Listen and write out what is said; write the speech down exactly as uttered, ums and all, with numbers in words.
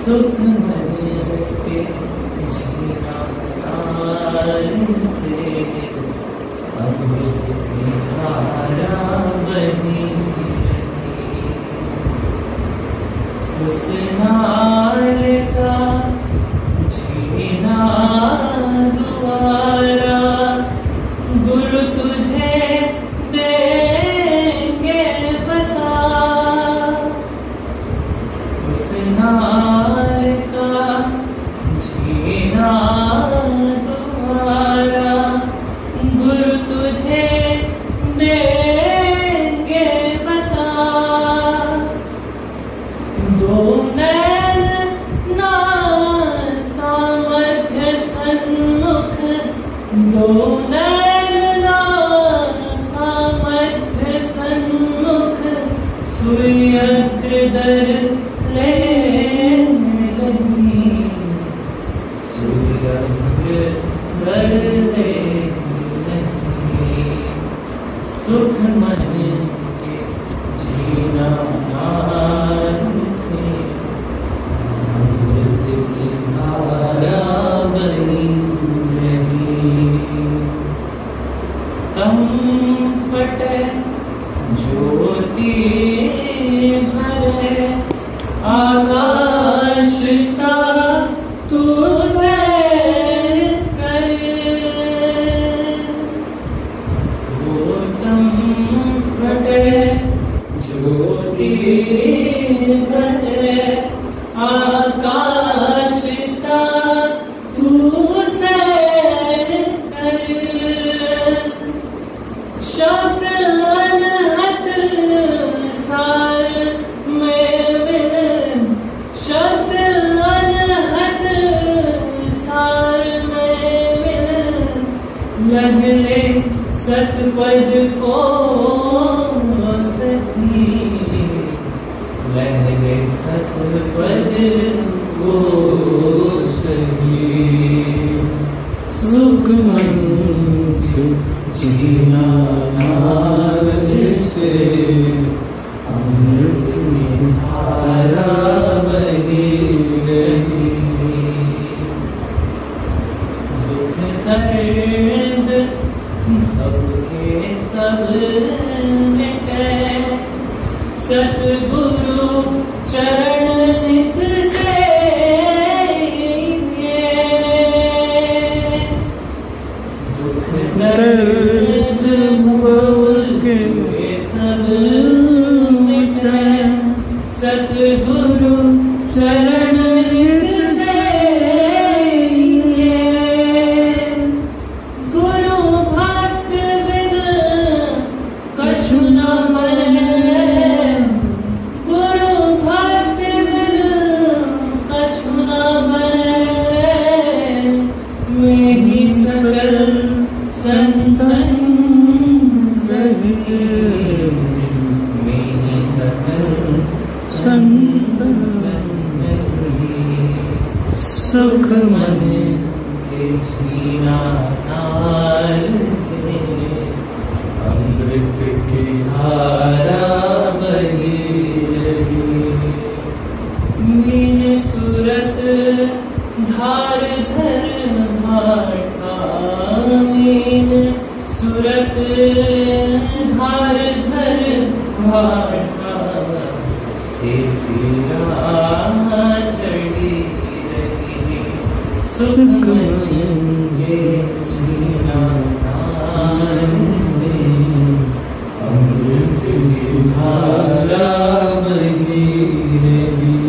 सुख मन के जीना नाल से अमृत की धारा बही उस नाल का जीना द्वारा गुरु तुझे देंगे बता उस नाल का जीना द्वारा गुरु तुझे देंगे बता दो नैन ना सामर्थ्य सन्मुख दो नैन ना सामर्थ्य सन्मुख सूर्यग्रदर लेने लगी सूर्यग्रदर लेने लगी सुख मन के जीना नाल से अमृत की धारा बनी रही तम फटे ज्योति भरे आकाश का तू सैर करे वो तम फटे ज्योति भरे आकाश का तू सैर करे शब्द अनहद सार में मिलन शब्द अनहद सार में मिलन लहले सतपद को सही लहले सतपद को सही सुख मन के जीना नाल से अमृत की धारा बही रही दुख दर्द भव के सब मिटे सतगुरु चरण नित सेविए दुख दर्द भव के सब मिटे सतगुरु चरण नित सेविए गुरु भक्त बिन कछु न बने गुरु भक्त बिन कछु न बने मैं ही सकल संतन कहे मैं ही सकल संतन कहे सुख मन के जीना नाल से अमृत की धारा बही रही मीन सूरत धार धर भाटा मीन सूरत धार धर भाटा से सिरा चढ़ी रही सुख मन के जीना नाल से अमृत की धारा बही रही